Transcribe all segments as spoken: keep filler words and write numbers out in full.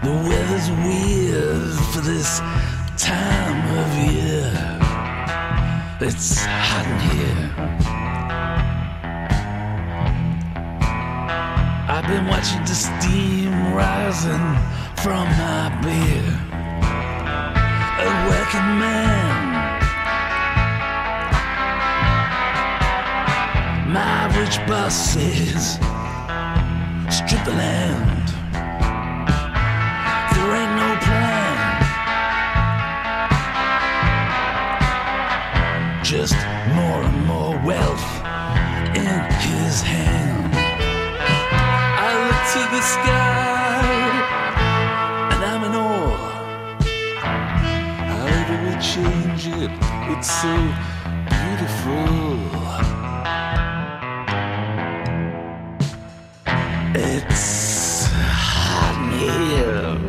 The weather's weird for this time of year. It's hot in here. I've been watching the steam rising from my beer. A working man, my rich boss says, strip the land. There ain't no plan, just more and more wealth in his hand. I look to the sky and I'm in awe. However we change it, it's so beautiful. It's hot in here.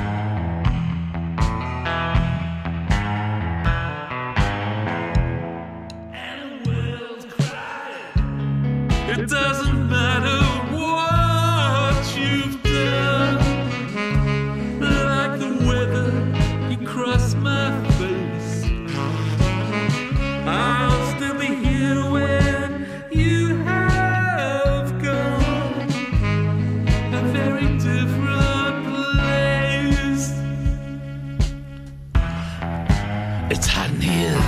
And the world's crying. It doesn't matter what you've done. Like the weather, you cross my face. I'll still be here when you have gone. A very different place. It's hot in here.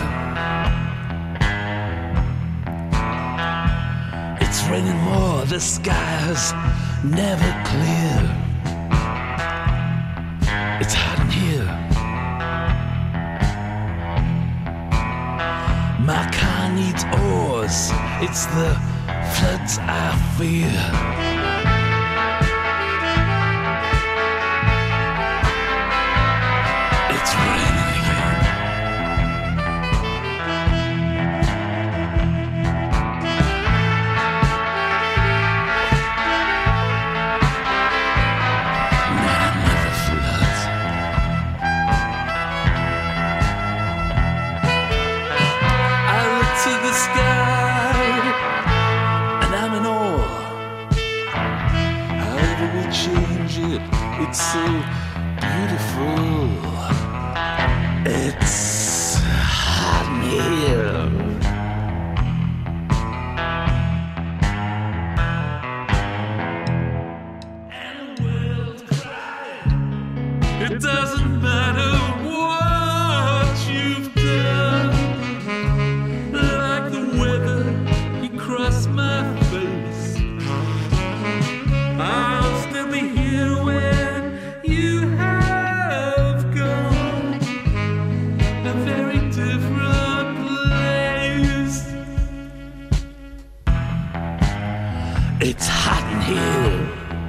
It's raining more, the sky's never clear. It's hot in here. My car needs oars, it's the floods I fear. It's raining again. Not another flood. I look to the sky and I'm in awe. However we change it, it's so beautiful. It's hot in here. And the world's crying. It doesn't matter what you've done. Like the weather, you cross my face. I'll still be here when you have gone. A very different place. It's hot in here.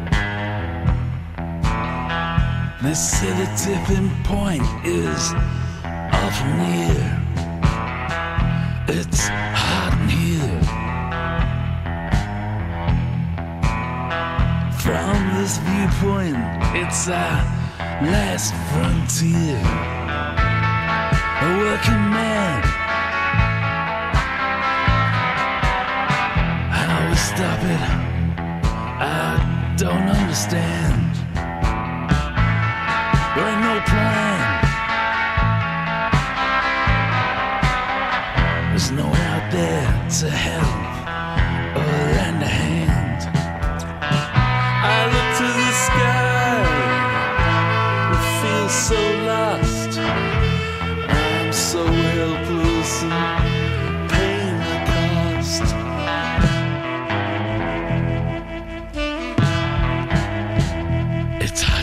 They say the tipping point is awful near. It's hot in here. From this viewpoint, it's our last frontier. A working man, how we stop it, I don't understand. There ain't no plan. There's no one out there to help or lend a hand. I look to the sky, it feels so lost. I'm so helpless and paying the cost. It's